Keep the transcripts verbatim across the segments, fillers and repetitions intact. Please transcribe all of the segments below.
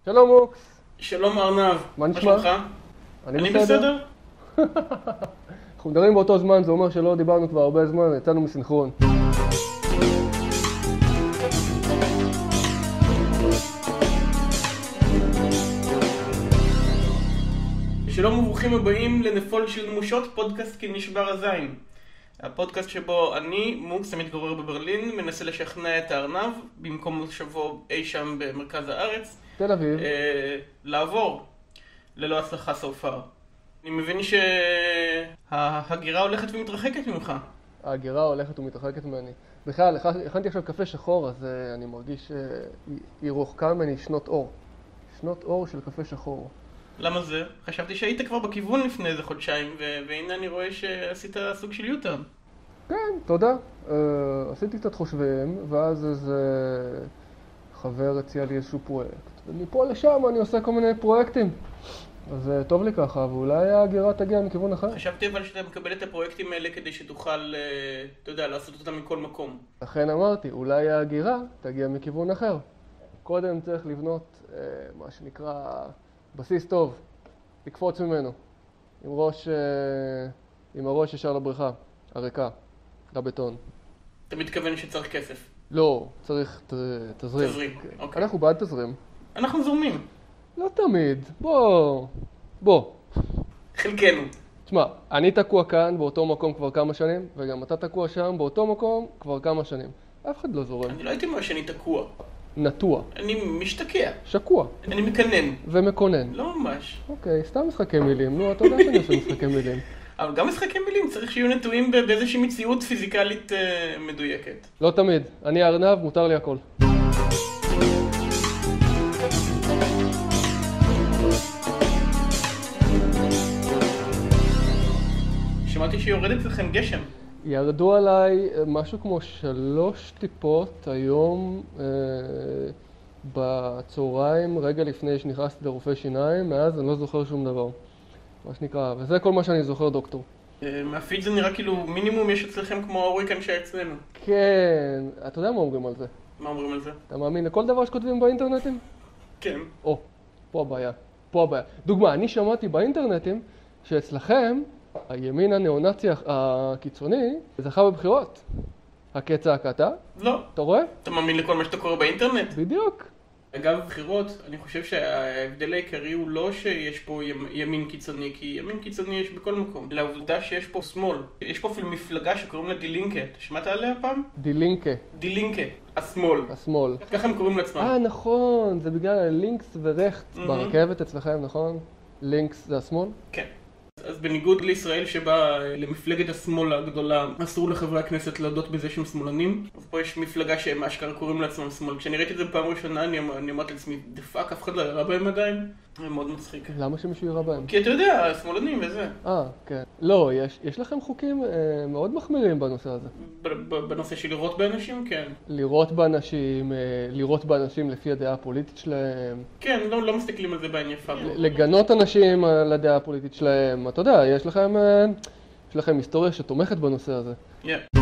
שלום מוקס. שלום ארנב. מה נשמע? אני בסדר. אנחנו מדברים באותו זמן, זה אומר שלא דיברנו כבר הרבה זמן, יצאנו מסינכרון. שלום וברוכים הבאים לנפול של נמושות, פודקאסט כי נשבר הזין. הפודקאסט שבו אני, מוקס, המתגורר בברלין, מנסה לשכנע את הארנב, במקום מושבו אי שם במרכז הארץ, תל אביב. אה, לעבור, ללא הצלחה so far. אני מבין שההגירה הולכת ומתרחקת ממך. ההגירה הולכת ומתרחקת ממני. בכלל, הכנתי עכשיו קפה שחור, אז uh, אני מרגיש שהיא uh, רוחקה ממני שנות אור. שנות אור של קפה שחור. למה זה? חשבתי שהיית כבר בכיוון לפני איזה חודשיים, ו- והנה אני רואה שעשית סוג של יוטרן. כן, תודה. Uh, עשיתי קצת חושבים, ואז איזה חבר הציע לי איזשהו פרויקט. ומפה לשם אני עושה כל מיני פרויקטים. אז uh, טוב לי ככה, ואולי ההגירה תגיע מכיוון אחר. חשבתי אבל שאתה מקבל את הפרויקטים האלה כדי שתוכל, uh, אתה יודע, לעשות אותם מכל מקום. לכן אמרתי, אולי ההגירה תגיע מכיוון אחר. קודם צריך לבנות uh, מה שנקרא בסיס טוב, לקפוץ ממנו, עם ראש, עם הראש ישר לבריכה, הריקה, לבטון. אתה מתכוון שצריך כסף? לא, צריך תזרים. תזרים, אוקיי. אנחנו בעד תזרים. אנחנו זורמים. לא תמיד, בוא, בוא. חלקנו. תשמע, אני תקוע כאן באותו מקום כבר כמה שנים, וגם אתה תקוע שם באותו מקום כבר כמה שנים. אף אחד לא זורם. אני לא הייתי אומר שאני תקוע. נטוע. אני משתקע. שקוע. אני מקנן. ומקונן. לא ממש. אוקיי, סתם משחקי מילים. נו, אתה יודע שאני עושה משחקי מילים. אבל גם משחקי מילים צריך שיהיו נטועים באיזושהי מציאות פיזיקלית uh, מדויקת. לא תמיד. אני ארנב, מותר לי הכל. שמעתי שיורד אצלכם גשם. ירדו עליי משהו כמו שלוש טיפות היום אה, בצהריים, רגע לפני שנכנסתי לרופא שיניים, מאז אני לא זוכר שום דבר. מה שנקרא, וזה כל מה שאני זוכר, דוקטור. אה, מהפיד זה נראה כאילו מינימום יש אצלכם כמו ההוריקן שאצלנו. כן, אתה יודע מה אומרים על זה? מה אומרים על זה? אתה מאמין לכל דבר שכותבים באינטרנטים? כן. או, פה הבעיה, פה הבעיה. דוגמה, אני שמעתי באינטרנטים שאצלכם הימין הנאו-נאצי הקיצוני זכה בבחירות. הקצה הקטה? לא. אתה רואה? אתה מאמין לכל מה שאתה קורא באינטרנט? בדיוק. אגב בבחירות, אני חושב שההבדל העיקרי הוא לא שיש פה ימין קיצוני, כי ימין קיצוני יש בכל מקום. לעובדה שיש פה שמאל. יש פה אפילו מפלגה שקוראים לה דילינקה. אתה שמעת עליה פעם? דילינקה. דילינקה. השמאל. השמאל. ככה הם קוראים לעצמם. אה, נכון. זה בגלל הלינקס ורכט ברכבת אצלכם, נכון? לינקס זה השמאל? כן. אז בניגוד לישראל שבה למפלגת השמאל הגדולה אסור לחברי הכנסת להודות בזה שהם שמאלנים, אז פה יש מפלגה שהם אשכרה קוראים לעצמם שמאל. כשאני ראיתי את זה בפעם ראשונה אני, אני אמרתי לעצמי, דפאק, אף אחד לא יראה בהם עדיין. זה מאוד מצחיק. למה שמישהו יראה בהם? כי אתה יודע, שמאלנים וזה. אה, כן. לא, יש, יש לכם חוקים אה, מאוד מחמירים בנושא הזה. בנושא של לראות באנשים, כן. לראות באנשים, אה, לראות באנשים לפי הדעה הפוליטית שלהם. כן, לא, לא מסתכלים על זה בעין יפה. לגנות אנשים על הדעה הפוליטית שלהם. אתה יודע, יש לכם, אה, יש לכם היסטוריה שתומכת בנושא הזה. כן. Yeah.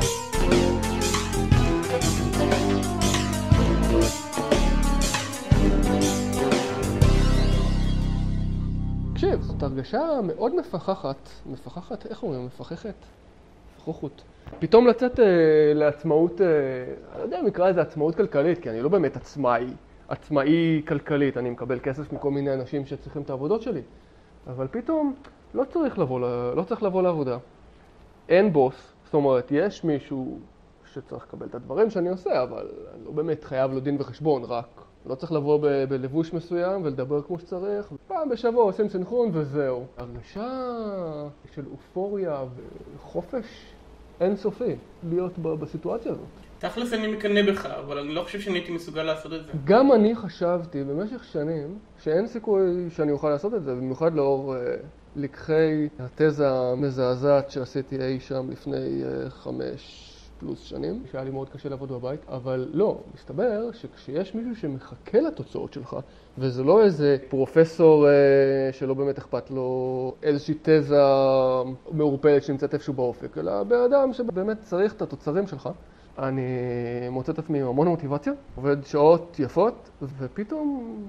תקשיב, זאת הרגשה מאוד מפחחת, מפחחת, איך אומרים? מפחחת? מפחחות. פתאום לצאת אה, לעצמאות, אה, אני לא יודע אם נקרא איזה עצמאות כלכלית, כי אני לא באמת עצמאי, עצמאי כלכלית, אני מקבל כסף מכל מיני אנשים שצריכים את העבודות שלי. אבל פתאום לא צריך לבוא, לא צריך לבוא לעבודה. אין בוס, זאת אומרת, יש מישהו שצריך לקבל את הדברים שאני עושה, אבל אני לא באמת חייב לו דין וחשבון, רק לא צריך לבוא ב- בלבוש מסוים ולדבר כמו שצריך. פעם בשבוע עושים סנכרון וזהו. הרגשה של אופוריה וחופש אינסופי להיות ב- בסיטואציה הזאת. תכלס אני מקנא בך, אבל אני לא חושב שאני הייתי מסוגל לעשות את זה. גם אני חשבתי במשך שנים שאין סיכוי שאני אוכל לעשות את זה, במיוחד לאור אה, לקחי התזה המזעזעת שעשיתי אי שם לפני אה, חמש פלוס שנים, שהיה לי מאוד קשה לעבוד בבית, אבל לא, מסתבר שכשיש מישהו שמחכה לתוצאות שלך, וזה לא איזה פרופסור אה, שלא באמת אכפת לו איזושהי תזה מעורפלת שנמצאת איפשהו באופק, אלא באדם שבאמת צריך את התוצרים שלך, אני מוצא את עצמי עם המון מוטיבציה, עובד שעות יפות, ופתאום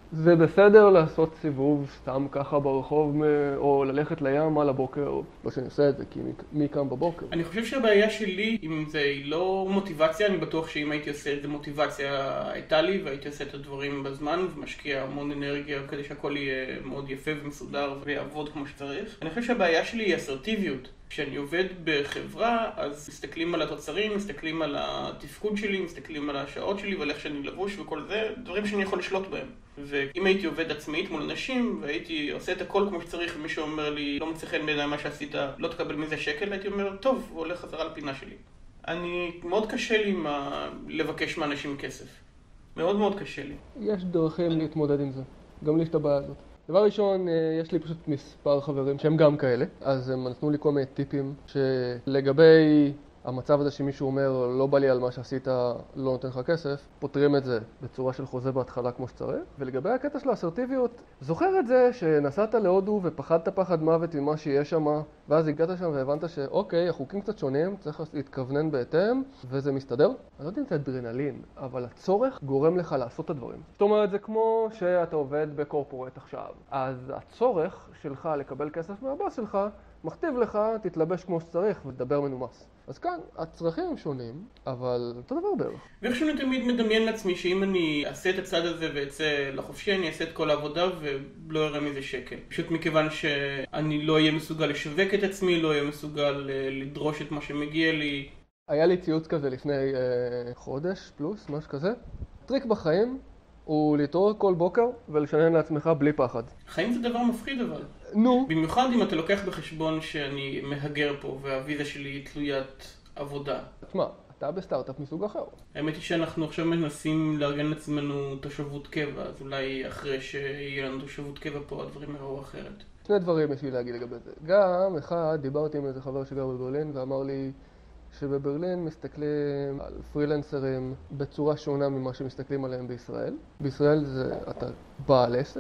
זה בסדר לעשות סיבוב סתם ככה ברחוב, או ללכת לים על הבוקר, לא שאני עושה את זה, כי מי קם בבוקר? אני חושב שהבעיה שלי, אם זה לא מוטיבציה, אני בטוח שאם הייתי עושה את זה מוטיבציה הייתה לי, והייתי עושה את הדברים בזמן, ומשקיע המון אנרגיה כדי שהכל יהיה מאוד יפה ומסודר ויעבוד כמו שצריך. אני חושב שהבעיה שלי היא אסרטיביות. כשאני עובד בחברה, אז מסתכלים על התוצרים, מסתכלים על התפקוד שלי, מסתכלים על השעות שלי ועל איך שאני לבוש וכל זה, דברים שאני יכול לשלוט בהם. ואם הייתי עובד עצמאית מול אנשים, והייתי עושה את הכל כמו שצריך, ומישהו אומר לי, לא מצא חן בעיניי מה שעשית, לא תקבל מזה שקל, הייתי אומר, טוב, הוא הולך חזרה לפינה שלי. אני, מאוד קשה לי מה, לבקש מאנשים כסף. מאוד מאוד קשה לי. יש דרכים להתמודד עם זה. גם לי יש את הבעיה הזאת. דבר ראשון, יש לי פשוט מספר חברים שהם גם כאלה, אז הם נתנו לי כל מיני טיפים שלגבי המצב הזה שמישהו אומר לא בא לי על מה שעשית, לא נותן לך כסף, פותרים את זה בצורה של חוזה בהתחלה כמו שצריך. ולגבי הקטע של האסרטיביות, זוכר את זה שנסעת להודו ופחדת פחד מוות ממה שיש שם, ואז הגעת שם והבנת שאוקיי, החוקים קצת שונים, צריך להתכוונן בהתאם, וזה מסתדר. אני לא יודע אם זה אדרנלין, אבל הצורך גורם לך לעשות את הדברים. זאת אומרת, זה כמו שאתה עובד בקורפורט עכשיו, אז הצורך שלך לקבל כסף מהבוס שלך, מכתיב לך, תתלבש כמו שצריך ותדבר מנומס. אז כאן, הצרכים הם שונים, אבל אותו דבר בערך. ואיכשהו אני תמיד מדמיין לעצמי שאם אני אעשה את הצד הזה ואצא לחופשי, אני אעשה את כל העבודה ולא אראה מזה שקל. פשוט מכיוון שאני לא אהיה מסוגל לשווק את עצמי, לא אהיה מסוגל לדרוש את מה שמגיע לי. היה לי ציוץ כזה לפני אה, חודש פלוס, משהו כזה. טריק בחיים הוא להתעורר כל בוקר ולשנן לעצמך בלי פחד. חיים זה דבר מפחיד אבל. נו. במיוחד אם אתה לוקח בחשבון שאני מהגר פה והוויזה שלי היא תלוית עבודה. תשמע, אתה בסטארט-אפ מסוג אחר. האמת היא שאנחנו עכשיו מנסים לארגן לעצמנו תושבות קבע, אז אולי אחרי שיהיה לנו תושבות קבע פה הדברים יראו אחרת. שני דברים יש לי להגיד לגבי זה. גם אחד, דיברתי עם איזה חבר שגר בברלין ואמר לי שבברלין מסתכלים על פרילנסרים בצורה שונה ממה שמסתכלים עליהם בישראל. בישראל זה אתה בעל עסק,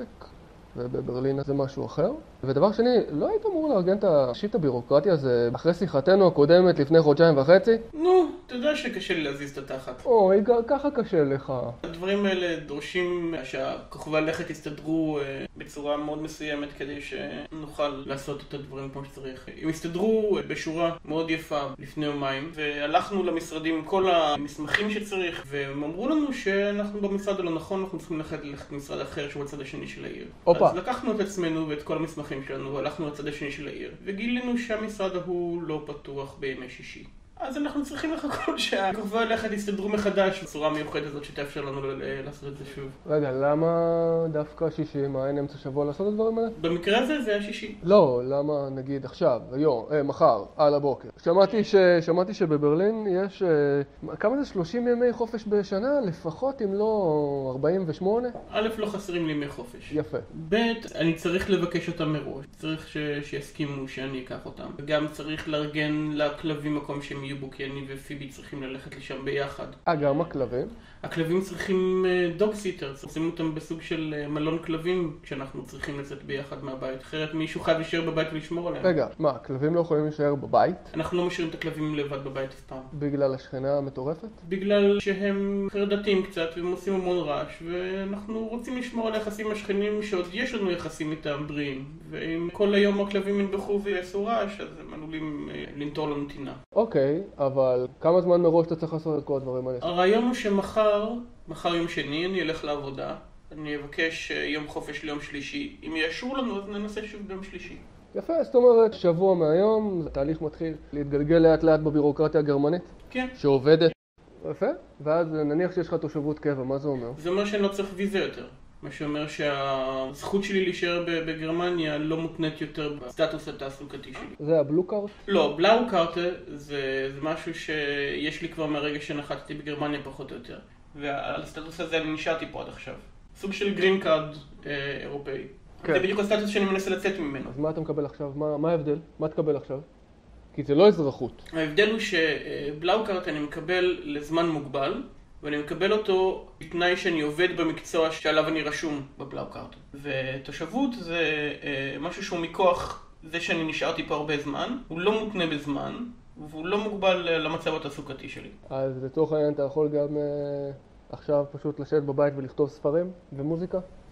ובברלין זה משהו אחר. ודבר שני, לא היית אמור לארגן את השיט הבירוקרטי הזה אחרי שיחתנו הקודמת לפני חודשיים וחצי? נו, אתה יודע שקשה לי להזיז את התחת. אוי, ככה קשה לך. הדברים האלה דורשים שהכוכבי הלכת יסתדרו בצורה מאוד מסוימת כדי שנוכל לעשות את הדברים כמו שצריך. הם הסתדרו בשורה מאוד יפה לפני יומיים, והלכנו למשרדים עם כל המסמכים שצריך, והם אמרו לנו שאנחנו במשרד הלא נכון, אנחנו צריכים ללכת למשרד אחר שהוא הצד השני של העיר. אופה. אז לקחנו את עצמנו ואת כל המסמכים שלנו והלכנו לצד השני של העיר, וגילינו שהמשרד ההוא לא פתוח בימי שישי. אז אנחנו צריכים לחכות שהכוכבי הלכת יסתדרו מחדש בצורה מיוחדת הזאת שתאפשר לנו לעשות את זה שוב. רגע, למה דווקא שישי? מה, אין אמצע שבוע לעשות את הדברים האלה? במקרה הזה זה היה שישי. לא, למה נגיד עכשיו, היום, אה, מחר, על הבוקר. שמעתי, ש... שמעתי שבברלין יש, אה, כמה זה שלושים ימי חופש בשנה? לפחות אם לא ארבעים ושמונה? א', לא חסרים לי ימי חופש. יפה. ב', אני צריך לבקש אותם מראש. צריך ש... שיסכימו שאני אקח אותם. וגם צריך לארגן לכלבים מקום שהם יהיו בו, כי אני ופיבי צריכים ללכת לשם ביחד. אה, גם הכלבים? הכלבים צריכים דוג סיטר, עושים אותם בסוג של מלון כלבים כשאנחנו צריכים לצאת ביחד מהבית, אחרת מישהו חייב להישאר בבית ולשמור עליהם. רגע, מה, הכלבים לא יכולים להישאר בבית? אנחנו לא משאירים את הכלבים לבד בבית אף פעם. בגלל השכנה המטורפת? בגלל שהם חרדתיים קצת והם עושים המון רעש, ואנחנו רוצים לשמור על היחסים השכנים שעוד יש לנו יחסים איתם בריאים, ואם כל היום הכלבים ינבחו ויעשו רעש, אז הם עלולים לנטור לנו טינה. אוקיי, אבל כמה זמן מראש אתה צריך לעשות את כל הדברים האלה? הרעיון הוא שמחר, מחר יום שני, אני אלך לעבודה, אני אבקש יום חופש ליום שלישי. אם יאשרו לנו, אז ננסה שוב ביום שלישי. יפה, זאת אומרת, שבוע מהיום, התהליך מתחיל להתגלגל לאט לאט בבירוקרטיה הגרמנית? כן. שעובדת? יפה, ואז נניח שיש לך תושבות קבע, מה זה אומר? זה אומר שאני לא צריך ויזה יותר. מה שאומר שהזכות שלי להישאר בגרמניה לא מותנית יותר בסטטוס התעסוקתי שלי. זה הבלו קארט? לא, בלאו קארט זה, זה משהו שיש לי כבר מהרגע שנחתתי בגרמניה פחות או יותר. ועל הסטטוס הזה אני נשארתי פה עד עכשיו. סוג של גרין קארד אה, אירופאי. כן. זה בדיוק הסטטוס שאני מנסה לצאת ממנו. אז מה אתה מקבל עכשיו? מה, מה ההבדל? מה תקבל עכשיו? כי זה לא אזרחות. ההבדל הוא שבלאו קארט אני מקבל לזמן מוגבל, ואני מקבל אותו בתנאי שאני עובד במקצוע שעליו אני רשום בבלאו קארט. ותושבות זה אה, משהו שהוא מכוח זה שאני נשארתי פה הרבה זמן, הוא לא מותנה בזמן, והוא לא מוגבל למצב התעסוקתי שלי. אז לצורך העניין אתה יכול גם אה, עכשיו פשוט לשבת בבית ולכתוב ספרים ומוזיקה?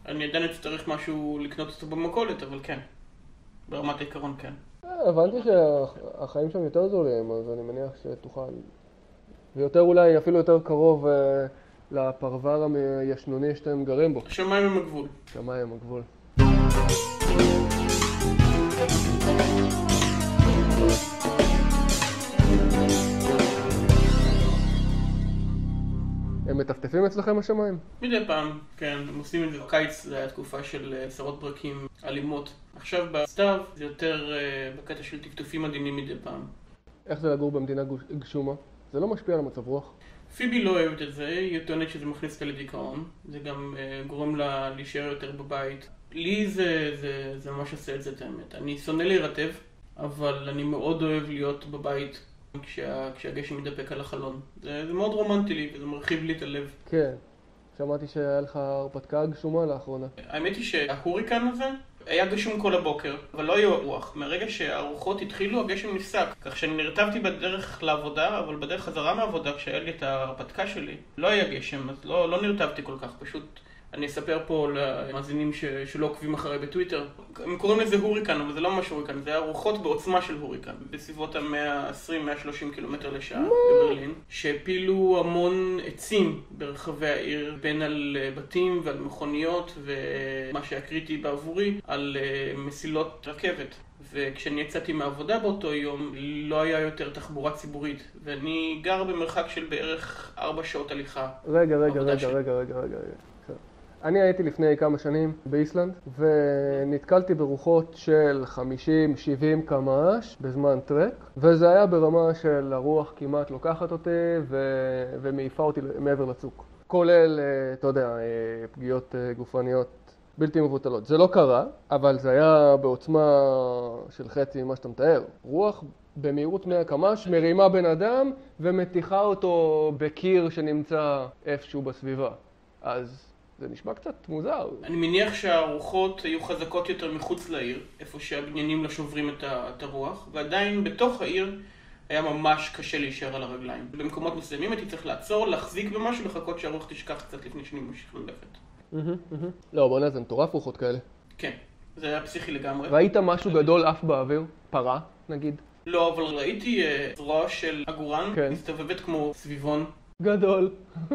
אני עדיין אצטרך משהו לקנות אותו במכולת, אבל כן. ברמת העיקרון כן. הבנתי שהחיים שם יותר זולים, אז אני מניח שתוכל. ויותר אולי, אפילו יותר קרוב לפרבר הישנוני שאתם גרים בו. השמיים הם הגבול. השמיים הם הגבול. הם מטפטפים אצלכם השמיים? מדי פעם, כן. הם עושים את זה. בקיץ זה היה תקופה של עשרות ברקים אלימות. עכשיו בסתיו זה יותר uh, בקטע של טפטופים עדינים מדי פעם. איך זה לגור במדינה גשומה? זה לא משפיע על המצב רוח? פיבי לא אוהבת את זה, היא טוענת שזה מכניס אותה לדיכאון. זה גם uh, גורם לה להישאר יותר בבית. לי זה, זה, זה ממש עושה את זה את האמת. אני שונא להירטב, אבל אני מאוד אוהב להיות בבית כשה, כשהגשם מתדפק על החלון. זה, זה מאוד רומנטי לי וזה מרחיב לי את הלב. כן. שמעתי שהיה לך הרפתקה גשומה לאחרונה. האמת היא שההוריקן הזה היה גשום כל הבוקר, אבל לא היה רוח. מהרגע שהרוחות התחילו, הגשם נפסק. כך שאני נרטבתי בדרך לעבודה, אבל בדרך חזרה מהעבודה, כשהיה לי את ההרפתקה שלי, לא היה גשם, אז לא, לא נרטבתי כל כך. פשוט אני אספר פה למאזינים ש... שלא עוקבים אחריי בטוויטר. הם קוראים לזה הוריקן, אבל זה לא ממש הוריקן, זה היה רוחות בעוצמה של הוריקן. בסביבות ה-מאה ועשרים עד מאה ושלושים קילומטר לשעה בברלין, שהפילו המון עצים ברחבי העיר, בין על בתים ועל מכוניות, ומה שהיה קריטי בעבורי, על מסילות רכבת. וכשאני יצאתי מהעבודה באותו יום, לא היה יותר תחבורה ציבורית, ואני גר במרחק של בערך ארבע שעות הליכה. רגע, רגע, רגע, רגע, רגע, רגע. אני הייתי לפני כמה שנים באיסלנד, ונתקלתי ברוחות של חמישים שבעים קמ"ש בזמן טרק, וזה היה ברמה של הרוח כמעט לוקחת אותי ו- ומעיפה אותי מעבר לצוק. כולל, אתה יודע, פגיעות גופניות בלתי מבוטלות. זה לא קרה, אבל זה היה בעוצמה של חצי ממה שאתה מתאר. רוח במהירות מאה קמ"ש מרימה בן אדם ומתיחה אותו בקיר שנמצא איפשהו בסביבה. אז זה נשמע קצת מוזר. אני מניח שהרוחות היו חזקות יותר מחוץ לעיר, איפה שהבניינים לא שוברים את הרוח, ועדיין בתוך העיר היה ממש קשה להישאר על הרגליים. במקומות מסוימים הייתי צריך לעצור, להחזיק במשהו, לחכות שהרוח תשכח קצת לפני שאני ממשיך ללכת. לא, בוא נראה, זה מטורף רוחות כאלה. כן, זה היה פסיכי לגמרי. ראית משהו גדול אף באוויר? פרה, נגיד? לא, אבל ראיתי זרוע של עגורן, מסתובבת כמו סביבון. גדול.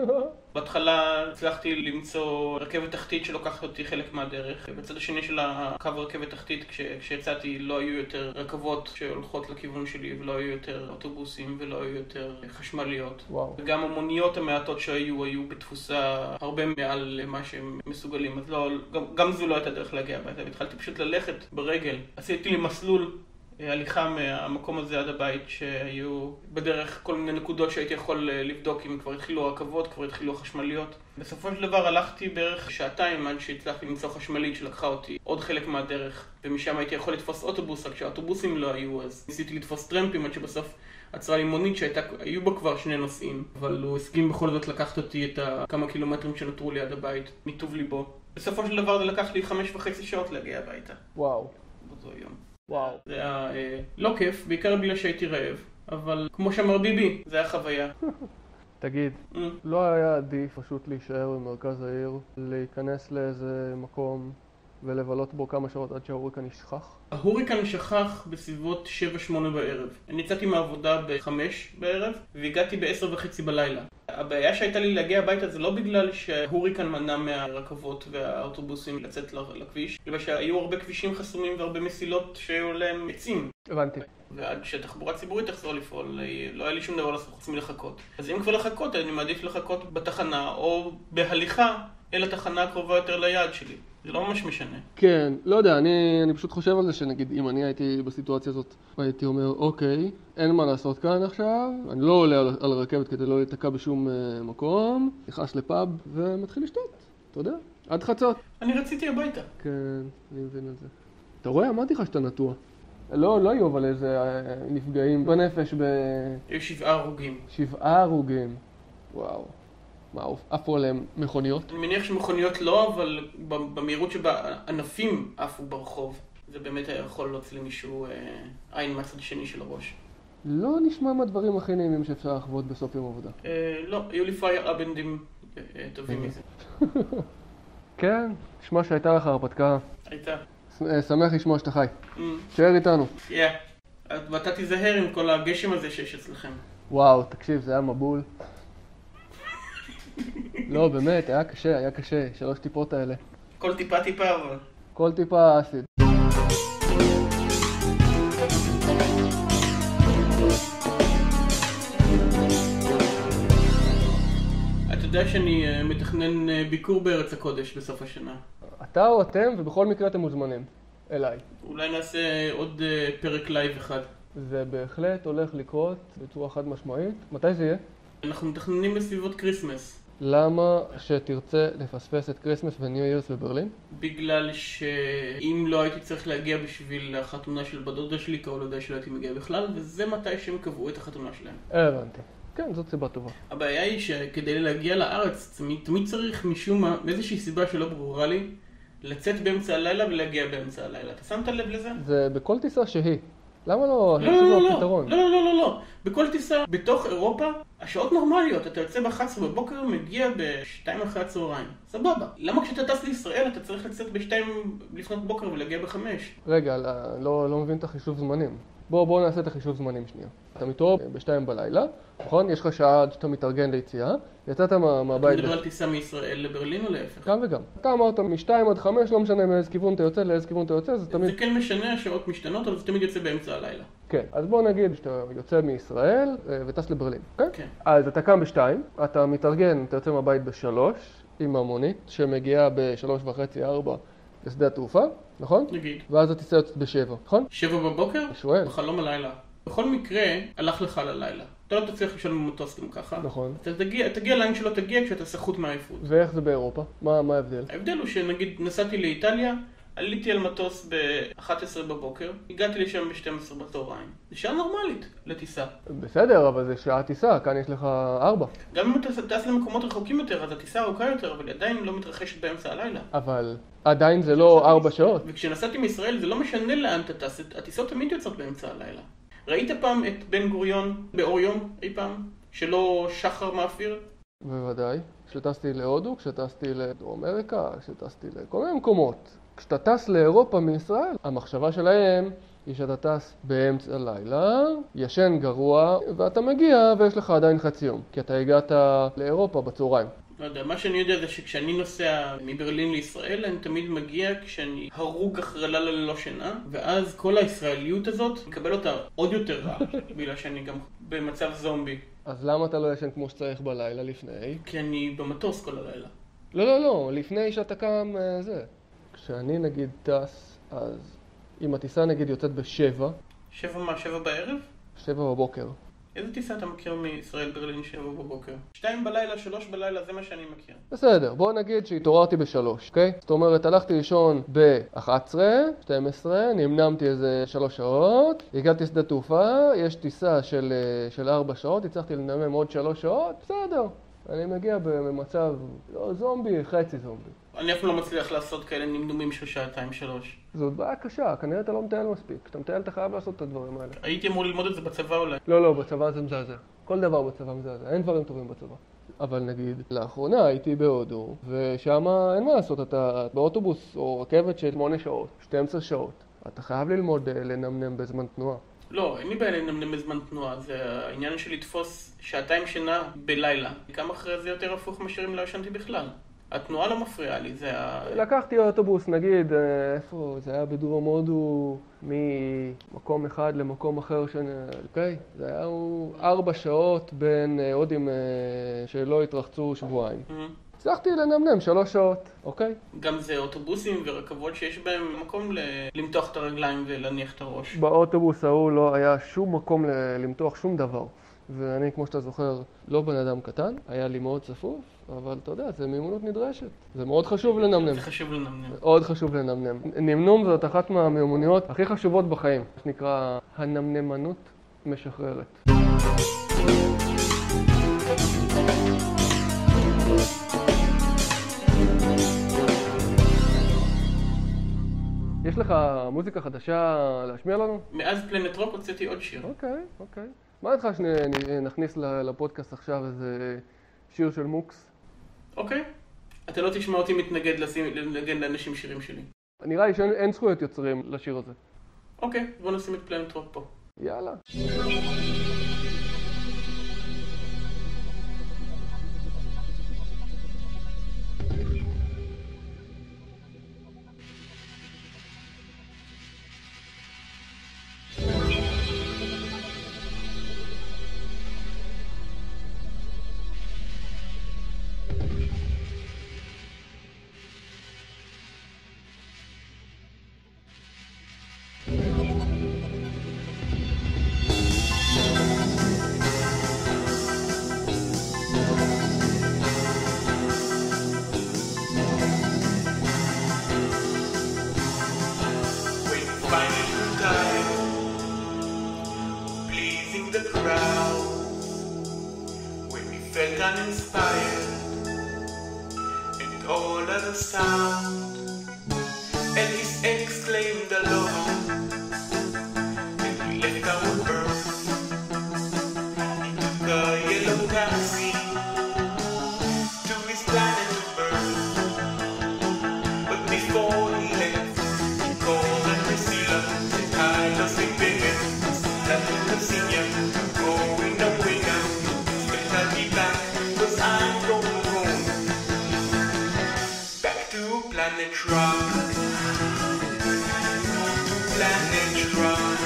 בהתחלה הצלחתי למצוא רכבת תחתית שלוקחת אותי חלק מהדרך. בצד השני של הקו רכבת תחתית, כש, כשיצאתי, לא היו יותר רכבות שהולכות לכיוון שלי, ולא היו יותר אוטובוסים, ולא היו יותר חשמליות. וואו. וגם המוניות המעטות שהיו, היו בתפוסה הרבה מעל מה שהם מסוגלים. אז לא, גם, גם זו לא הייתה דרך להגיע הביתה. התחלתי פשוט ללכת ברגל. עשיתי לי מסלול הליכה מהמקום הזה עד הבית, שהיו בדרך כל מיני נקודות שהייתי יכול לבדוק אם כבר התחילו הרכבות, כבר התחילו החשמליות. בסופו של דבר הלכתי בערך שעתיים עד שהצלחתי למצוא חשמלית שלקחה אותי עוד חלק מהדרך, ומשם הייתי יכול לתפוס אוטובוס, רק שהאוטובוסים לא היו, אז ניסיתי לתפוס טרמפים עד שבסוף עצרה לי מונית שהיו בה כבר שני נוסעים, אבל הוא הסכים בכל זאת לקחת אותי את הכמה קילומטרים שנותרו לי עד הבית, מטוב ליבו. בסופו של דבר זה לקח לי חמש וחצי שעות להגיע הביתה. וואו. באותו יום. וואו. זה היה אה, לא כיף, בעיקר בגלל שהייתי רעב, אבל כמו שאמר ביבי, זה היה חוויה. תגיד, mm. לא היה עדיף פשוט להישאר במרכז העיר, להיכנס לאיזה מקום ולבלות בו כמה שעות עד שההוריקן ישכח? ההוריקן שכח בסביבות שבע שמונה בערב. אני יצאתי מהעבודה ב-חמש בערב והגעתי ב-עשר וחצי בלילה. הבעיה שהייתה לי להגיע הביתה זה לא בגלל שההוריקן מנע מהרכבות והאוטובוסים לצאת לכביש, אלא שהיו הרבה כבישים חסומים והרבה מסילות שהיו להם עצים. הבנתי. ועד שתחבורה ציבורית תחזור לפעול, לא היה לי שום דבר לעשות חוץ מלחכות. אז אם כבר לחכות, אני מעדיף לחכות בתחנה או בהליכה אל התחנה הקרובה יותר ליעד שלי. זה לא ממש משנה. כן, לא יודע, אני, אני פשוט חושב על זה שנגיד אם אני הייתי בסיטואציה הזאת הייתי אומר אוקיי, אין מה לעשות כאן עכשיו, אני לא עולה על, על הרכבת כדי לא להתקע בשום uh, מקום, נכנס לפאב ומתחיל לשתות, אתה יודע, עד חצות. אני רציתי הביתה. כן, אני מבין את זה. אתה רואה, אמרתי לך שאתה נטוע. לא, לא היו אבל איזה uh, נפגעים בנפש ב... היו שבעה הרוגים. שבעה הרוגים, וואו. מה, עפו עליהם מכוניות? אני מניח שמכוניות לא, אבל במהירות שבה ענפים עפו ברחוב, זה באמת היה יכול להוציא למישהו אה, עין מהצד השני של הראש. לא נשמע מהדברים הכי נעימים שאפשר לחוות בסוף יום עבודה. אה, לא, היו לי פייר אבנדים אה, טובים מזה. כן, נשמע שהייתה לך הרפתקה. הייתה. שמח לשמוע שאתה חי. Mm. תשאר איתנו. כן. ואתה תיזהר עם כל הגשם הזה שיש אצלכם. וואו, תקשיב, זה היה מבול. לא, באמת, היה קשה, היה קשה, שלוש טיפות האלה. כל טיפה טיפה אבל. כל טיפה אסיד. אתה יודע שאני מתכנן ביקור בארץ הקודש בסוף השנה. אתה או אתם, ובכל מקרה אתם מוזמנים אליי. אולי נעשה עוד פרק לייב אחד. זה בהחלט הולך לקרות בצורה חד משמעית. מתי זה יהיה? אנחנו מתכננים בסביבות קריסמס. למה שתרצה לפספס את קריסמס וניו אירס בברלין? בגלל שאם לא הייתי צריך להגיע בשביל החתונה של בדודה שלי, קרוב לדעי שלא הייתי מגיע בכלל, וזה מתי שהם קבעו את החתונה שלהם. הבנתי. כן, זאת סיבה טובה. הבעיה היא שכדי להגיע לארץ, תמיד, תמיד צריך משום מה, מאיזושהי סיבה שלא ברורה לי, לצאת באמצע הלילה ולהגיע באמצע הלילה. אתה שמת לב לזה? זה בכל טיסה שהיא. למה לא? לא, לא, לא, לא, לא, לא, לא, לא. בכל טיסה, בתוך אירופה, השעות נורמליות. אתה יוצא ב-אחת עשרה בבוקר ומגיע ב-שתיים אחרי הצהריים. סבבה. למה כשאתה טס לישראל אתה צריך לצאת ב-שתיים לפנות בוקר ולהגיע ב-חמש? רגע, לא, לא מבין את החישוב זמנים. בוא, בוא נעשה את החישוב זמנים שנייה. אתה מתעורר ב-שתיים בלילה, נכון? יש לך שעה עד שאתה מתארגן ליציאה. יצאת מהבית... אתה מדבר על טיסה מישראל לברלין או להפך? גם וגם. אתה אמרת מ-שתיים עד חמש, לא משנה מאיזה כיוון אתה יוצא, לאיזה כיוון אתה יוצא, זה תמיד... זה כן משנה, השעות משתנות, אבל זה תמיד יוצא באמצע הלילה. כן, אז בוא נגיד שאתה יוצא מישראל וטס לברלין, אוקיי? כן. אז אתה קם בשתיים, אתה מתארגן, אתה יוצא מהבית בשלוש, עם המונית, שמגיעה בשלוש וחצי, ארבע, לשדה התעופה, נכון? נגיד. ואז הטיסה יוצאת בשבע, נכון? שבע בבוקר? שואל. בחלום הלילה. בכל מקרה, הלך לך ללילה. אתה לא תצליח לשאול במטוס גם ככה. נכון. אתה תגיע, תגיע לאן שלא תגיע כשאתה סחוט מהעייפות. ואיך זה באירופה? מה, מה ההבדל? ההבדל הוא שנגיד נסעתי לאיטליה, עליתי על מטוס ב-אחת עשרה בבוקר, הגעתי לשם ב-שתים עשרה בצהריים. זה שעה נורמלית לטיסה. בסדר, אבל זה שעה טיסה, כאן יש לך ארבע. גם אם אתה טס למקומות רחוקים יותר, אז הטיסה ארוכה יותר, אבל היא עדיין לא מתרחשת באמצע הלילה. אבל עדיין זה לא ארבע שעות. וכשנסעתי מישראל זה לא משנה לאן אתה טס, הטיסות תמיד יוצאות באמצע הלילה. ראית פעם את בן גוריון באור יום אי פעם? שלא שחר מאפיר? בוודאי. כשטסתי להודו, כשטסתי לדרום אמריקה, כשטסתי לכל מיני מקומות. כשאתה טס לאירופה מישראל, המחשבה שלהם היא שאתה טס באמצע הלילה, ישן גרוע, ואתה מגיע ויש לך עדיין חצי יום, כי אתה הגעת לאירופה בצהריים. לא יודע, מה שאני יודע זה שכשאני נוסע מברלין לישראל, אני תמיד מגיע כשאני הרוג אחרי לילה ללא שינה, ואז כל הישראליות הזאת, מקבל אותה עוד יותר רע, בגלל שאני גם במצב זומבי. אז למה אתה לא ישן כמו שצריך בלילה לפני? כי אני במטוס כל הלילה. לא, לא, לא, לפני שאתה קם זה. כשאני נגיד טס, אז אם הטיסה נגיד יוצאת בשבע. שבע מה? שבע בערב? שבע בבוקר. איזה טיסה אתה מכיר מישראל ברלין שבע בבוקר? שתיים בלילה, שלוש בלילה, זה מה שאני מכיר. בסדר, בוא נגיד שהתעוררתי בשלוש, אוקיי? זאת אומרת, הלכתי לישון ב-אחת עשרה, שתים עשרה, נמנמתי איזה שלוש שעות, הגעתי שדה תעופה, יש טיסה של, של ארבע שעות, הצלחתי לנמם עוד שלוש שעות, בסדר. אני מגיע במצב, לא זומבי, חצי זומבי. אני אף לא מצליח לעשות כאלה נמנומים של שעתיים שלוש. זאת בעיה קשה, כנראה אתה לא מטייל מספיק. כשאתה מטייל אתה חייב לעשות את הדברים האלה. הייתי אמור ללמוד את זה בצבא אולי. לא, לא, בצבא זה מזעזע. כל דבר בצבא מזעזע, אין דברים טובים בצבא. אבל נגיד, לאחרונה הייתי בהודו, ושם אין מה לעשות, אתה באוטובוס או רכבת של שמונה שעות, שתים עשרה שעות. אתה חייב ללמוד לנמנם בזמן תנועה. לא, אין לי בעיה לנמנם בזמן תנועה, זה העניין של לתפוס שעתיים שינה בלילה. כמה אחרי זה יותר הפוך מאשר אם לא ישנתי בכלל. התנועה לא מפריעה לי, זה ה... לקחתי אוטובוס, נגיד, איפה? זה היה בדרום הודו, ממקום אחד למקום אחר, אוקיי? זה היה ארבע שעות בין הודים שלא התרחצו שבועיים. הצלחתי לנמנם שלוש שעות, אוקיי? גם זה אוטובוסים ורכבות שיש בהם מקום למתוח את הרגליים ולהניח את הראש. באוטובוס ההוא לא היה שום מקום למתוח שום דבר. ואני, כמו שאתה זוכר, לא בן אדם קטן, היה לי מאוד צפוף, אבל אתה יודע, זה מיומנות נדרשת. זה מאוד חשוב לנמנם. זה חשוב לנמנם. מאוד חשוב לנמנם. נמנום זאת אחת מהמיומנויות הכי חשובות בחיים, שנקרא הנמנמנות משחררת. יש לך מוזיקה חדשה להשמיע לנו? מאז פלנט רוק הוצאתי עוד שיר. אוקיי, אוקיי. מה איתך שנכניס לפודקאסט עכשיו איזה שיר של מוקס? אוקיי. אתה לא תשמע אותי מתנגד לנגן לאנשים שירים שלי. נראה לי שאין זכויות יוצרים לשיר הזה. אוקיי, בוא נשים את פלנט רוק פה. יאללה. Uninspired and all of the sound, and he exclaimed alone, and we left our earth. He took a yellow taxi to his planet of Earth, but before he left, he called on Priscilla, said I lost a bigger, that you have seen you going away now, but I'll be back. I'm going home, back to Planet Rock, to Planet Rock.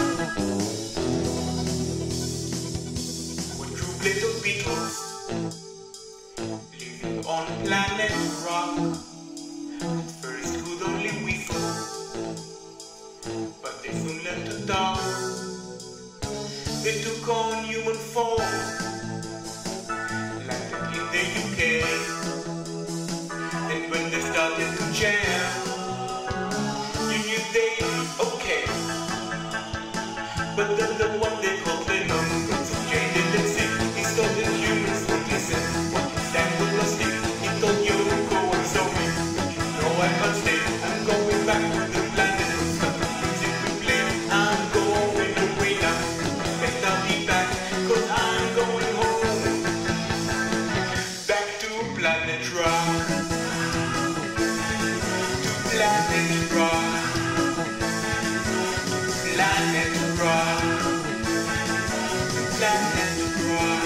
We're true little Beatles, living on Planet Rock. At first could only whistle, but they soon learned to talk. They took on human form, the U K, and when they started to jam, you knew they okay. But then the one they called Venom got so jaded and sick, he started humans would listen. What he sang was lusty, he told you go and show me. No, I can't stay, I'm going back to the planet. Stop the music we play, I'm going away now. And I'll be back, cause I'm going home. Planet Rock, to Planet Rock, Planet Rock, Planet Rock.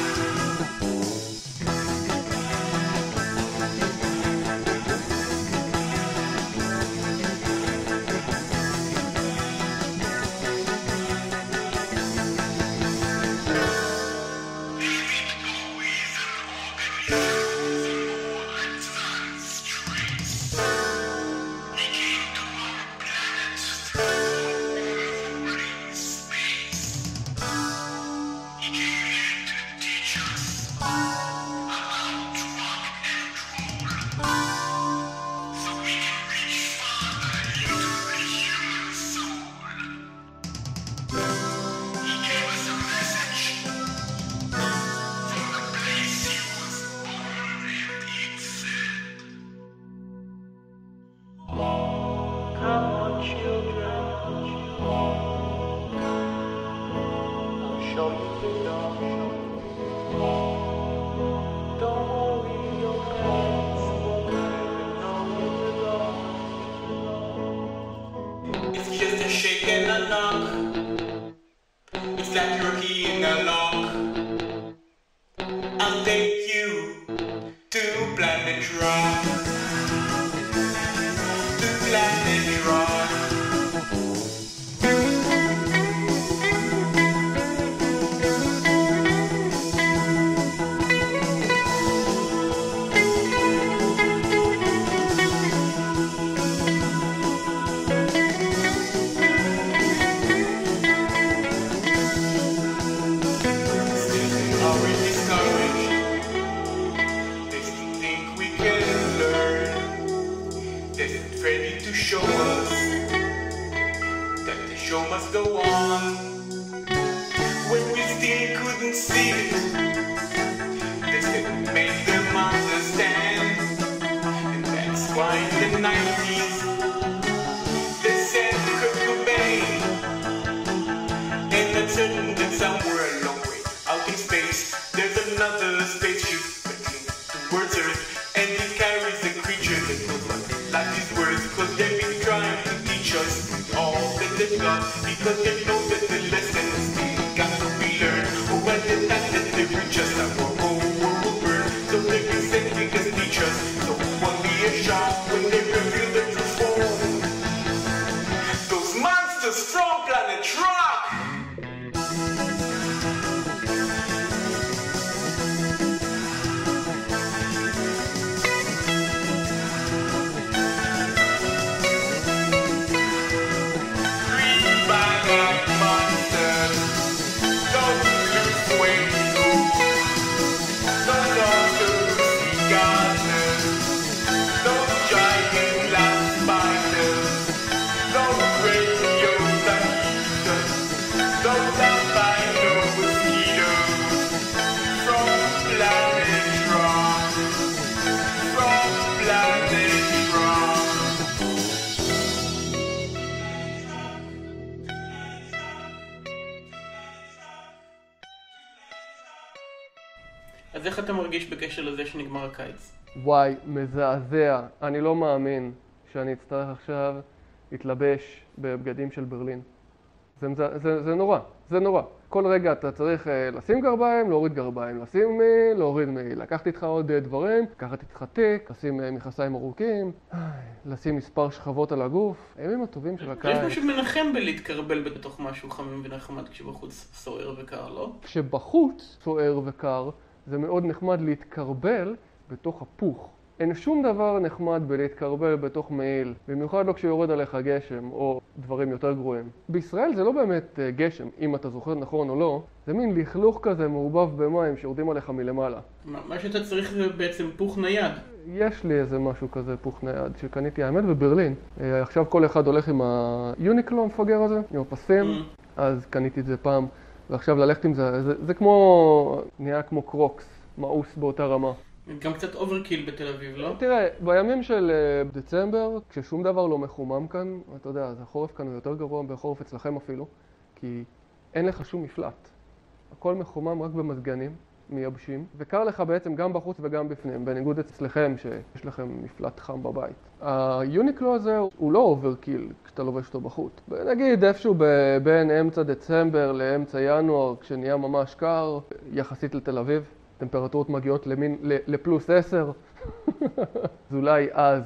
There's another spaceship towards Earth, and it carries the but they know that the lessons still got to be learned. Oh, well, they not that they will just a whoa, whoa, whoa, whoa. So they be sending as teachers, so one be a shock when they reveal the true form. Those monsters from Planet Rock! אז איך אתה מרגיש בקשר לזה שנגמר הקיץ? וואי, מזעזע. אני לא מאמין שאני אצטרך עכשיו להתלבש בבגדים של ברלין. זה, זה, זה, זה נורא, זה נורא. כל רגע אתה צריך uh, לשים גרביים, להוריד גרביים, לשים מעיל, להוריד מעיל. לקחת איתך עוד uh, דברים, לקחת איתך תיק, לשים uh, מכנסיים ארוכים, לשים מספר שכבות על הגוף. הימים הטובים של הקיץ. יש משהו מנחם בלהתקרבל בתוך משהו חמים ונחמד כשבחוץ סוער וקר, לא? כשבחוץ סוער וקר, זה מאוד נחמד להתקרבל בתוך הפוך. אין שום דבר נחמד בלהתקרבל בתוך מעיל, במיוחד לא כשיורד עליך גשם או דברים יותר גרועים. בישראל זה לא באמת גשם, אם אתה זוכר נכון או לא, זה מין לכלוך כזה מעובב במים שיורדים עליך מלמעלה. מה, מה שאתה צריך זה בעצם פוך נייד. יש לי איזה משהו כזה פוך נייד שקניתי האמת בברלין. עכשיו כל אחד הולך עם היוניקלו המפגר הזה, עם הפסים, mm. אז קניתי את זה פעם. ועכשיו ללכת עם זה, זה, זה כמו, נהיה כמו קרוקס, מאוס באותה רמה. גם קצת אוברקיל בתל אביב, לא? תראה, בימים של uh, דצמבר, כששום דבר לא מחומם כאן, אתה יודע, אז החורף כאן הוא יותר גרוע בחורף אצלכם אפילו, כי אין לך שום מפלט. הכל מחומם רק במזגנים, מייבשים, וקר לך בעצם גם בחוץ וגם בפנים, בניגוד אצלכם שיש לכם מפלט חם בבית. היוניקלו הזה הוא לא אוברקיל כשאתה לובש אותו בחוץ. נגיד איפשהו בין אמצע דצמבר לאמצע ינואר, כשנהיה ממש קר, יחסית לתל אביב, טמפרטורות מגיעות למין, לפלוס עשר, אז אולי אז.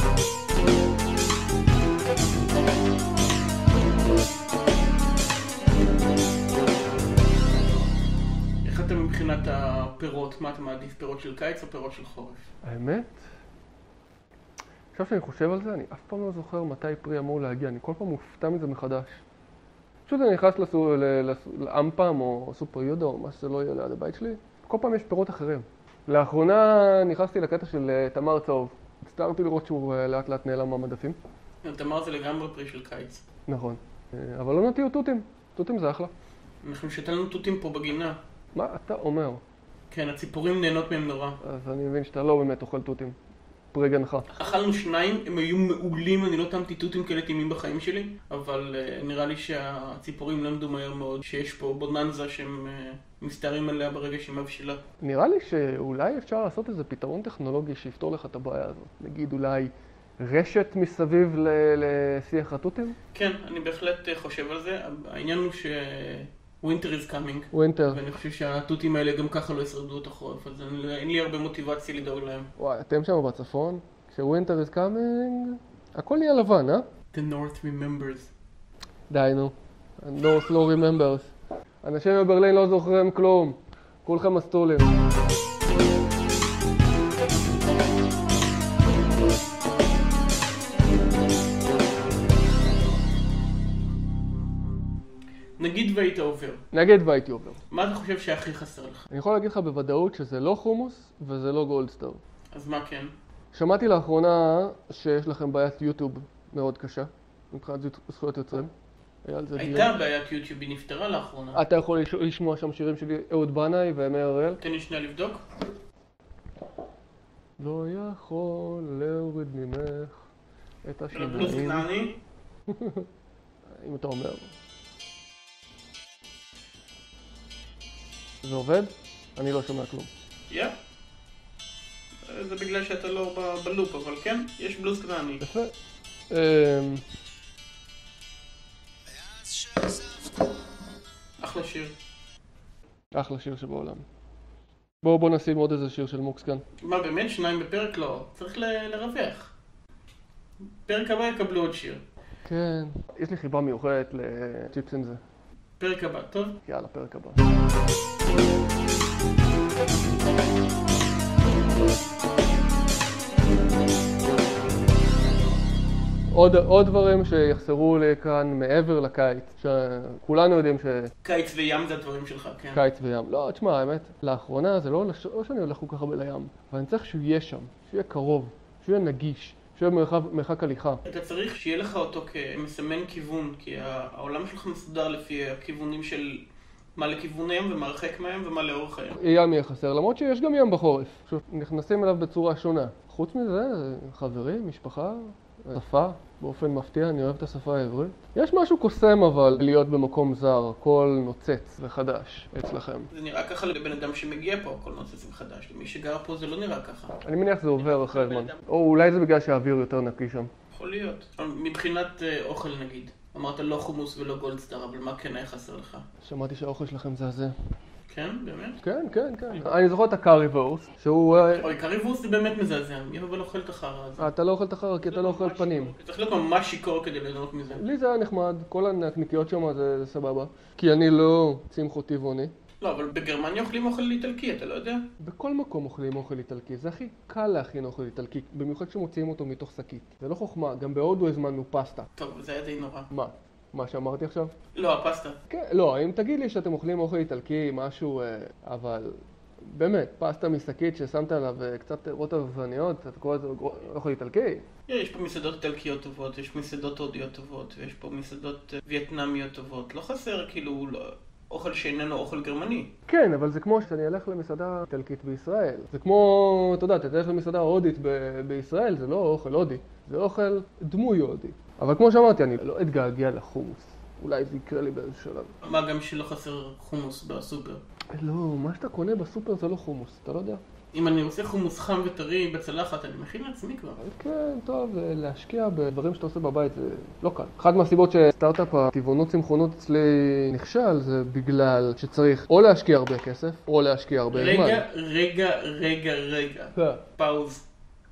איך אתה מבחינת הפירות? מה אתה מעדיף, פירות של קיץ או פירות של חורף? האמת? עכשיו שאני חושב על זה, אני אף פעם לא זוכר מתי פרי אמור להגיע, אני כל פעם מופתע מזה מחדש. פשוט אני נכנס לסו, לאמפם או סופר יהודה או מה שזה לא יהיה ליד הבית שלי, כל פעם יש פירות אחרים. לאחרונה נכנסתי לקטע של תמר צהוב. הצטערתי לראות שהוא לאט לאט נעלם מהמדפים. תמר זה לגמרי פרי של קיץ. נכון. אבל לא נטיעו תותים. תותים זה אחלה. אנחנו שתלנו תותים פה בגינה. מה אתה אומר? כן, הציפורים נהנות מהם נורא. אז אני מבין שאתה לא באמת אוכל תותים. פרי גנך. אכלנו שניים, הם היו מעולים, אני לא טעמתי תותים כאלה טעימים בחיים שלי, אבל uh, נראה לי שהציפורים למדו מהר מאוד, שיש פה בוננזה שהם uh, מסתערים עליה ברגע שהיא מבשילה. נראה לי שאולי אפשר לעשות איזה פתרון טכנולוגי שיפתור לך את הבעיה הזאת. נגיד אולי רשת מסביב לשיח התותים? כן, אני בהחלט חושב על זה. העניין הוא ש... Winter is coming. Winter. ואני חושב שהתותים האלה גם ככה לא ישרדו את החורף, אז אין לי הרבה מוטיבציה לדאוג להם. וואי, אתם שם בצפון, כש-Winter is coming, הכל נהיה לבן, אה? The North remembers. די, נו. ה-North לא remembers. אנשים בברלין לא זוכרים כלום. כולכם מסטולים. נגיד והיית עובר. נגיד והייתי עובר. מה אתה חושב שהכי חסר לך? אני יכול להגיד לך בוודאות שזה לא חומוס וזה לא גולדסטאר. אז מה כן? שמעתי לאחרונה שיש לכם בעיית יוטיוב מאוד קשה, מבחינת זכויות יוצרים. הייתה בעיית יוטיוב, היא נפטרה לאחרונה. אתה יכול לשמוע שם שירים שלי, אהוד בנאי ומאיר אריאל? תן לי שנייה לבדוק. לא יכול להוריד ממך את השיניים. פלוס קטני? אם אתה אומר. זה עובד? אני לא שומע כלום. יא. זה בגלל שאתה לא בלופ, אבל כן, יש בלוז קטני. יפה. אחלה שיר. אחלה שיר שבעולם. בואו בוא נשים עוד איזה שיר של מוקס כאן. מה באמת? שניים בפרק לא. צריך ל- לרווח. פרק הבא יקבלו עוד שיר. כן. יש לי חיבה מיוחדת לצ'יפס עם זה. פרק הבא, טוב? יאללה, פרק הבא. עוד, עוד דברים שיחסרו לי כאן מעבר לקיץ, שכולנו יודעים ש... קיץ וים זה הדברים שלך, כן. קיץ וים. לא, תשמע, האמת, לאחרונה זה לא, לא שאני הולך כל כך הרבה לים, אבל אני צריך שהוא יהיה שם, שהוא יהיה קרוב, שהוא יהיה נגיש, שהוא יהיה מרחב, מרחק הליכה. אתה צריך שיהיה לך אותו כמסמן כיוון, כי העולם שלך מסודר לפי הכיוונים של מה לכיוון הים ומה הרחק מהם ומה לאורך הים. ים יהיה חסר, למרות שיש גם ים בחורף. פשוט נכנסים אליו בצורה שונה. חוץ מזה, חברים, משפחה, שפה, באופן מפתיע, אני אוהב את השפה העברית. יש משהו קוסם אבל להיות במקום זר, הכל נוצץ וחדש אצלכם. זה נראה ככה לבן אדם שמגיע פה, הכל נוצץ וחדש. למי שגר פה זה לא נראה ככה. אני מניח זה עובר אחרי זמן. או אולי זה בגלל שהאוויר יותר נקי שם. יכול להיות. מבחינת אוכל נגיד, אמרת לא חומוס ולא גולדסטאר, אבל מה כן היה חסר לך? שמעתי שהאוכל שלכם זה הזה. כן, באמת? כן, כן, כן. אני זוכר את הקאריבורס, שהוא... אוי, קאריבורס זה באמת מזעזע. מי אבל אוכל את החרא הזה? אתה לא אוכל את החרא כי אתה לא אוכל פנים. צריך להיות ממש שיכור כדי ליהנות מזה. לי זה היה נחמד, כל הנקניקיות שם זה סבבה. כי אני לא צמחו טבעוני. לא, אבל בגרמניה אוכלים אוכל איטלקי, אתה לא יודע? בכל מקום אוכלים אוכל איטלקי. זה הכי קל להכין אוכל איטלקי, במיוחד כשמוציאים אותו מתוך שקית. זה לא חוכמה, גם בהודו הזמנו פסטה. טוב, זה היה די נורא. מה? מה שאמרתי עכשיו? לא, הפסטה. כן, לא, אם תגיד לי שאתם אוכלים אוכל איטלקי, משהו, אבל באמת, פסטה משקית ששמת עליו קצת רוטב עגבניות, אתה קורא לזה אוכל איטלקי? יש פה מסעדות איטלקיות טובות, יש מסעדות הודיות טובות, ויש פה מסעדות וייטנאמיות טובות. לא חסר כאילו אוכל שאיננו אוכל גרמני. כן, אבל זה כמו שאני אלך למסעדה איטלקית בישראל. זה כמו, אתה יודע, אתה תלך למסעדה הודית ב- בישראל, זה לא אוכל הודי, זה אוכל דמוי הודי. אבל כמו שאמרתי, אני לא אתגעגע לחומוס. אולי זה יקרה לי באיזה שלב. מה גם שלא חסר חומוס בסופר? לא, מה שאתה קונה בסופר זה לא חומוס, אתה לא יודע. אם אני רוצה חומוס חם וטרי בצלחת, אני מכין לעצמי כבר. כן, טוב, להשקיע בדברים שאתה עושה בבית זה לא קל. אחת מהסיבות שסטארט-אפ הטבעונות צמחונות אצלי נכשל זה בגלל שצריך או להשקיע הרבה כסף או להשקיע הרבה זמן. רגע, רגע, רגע, רגע. פאוז.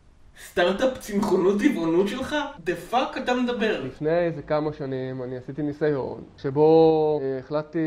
סטארט-אפ צמחונות טבעונות שלך? דה פאק אתה מדבר? לפני איזה כמה שנים אני עשיתי ניסיון שבו החלטתי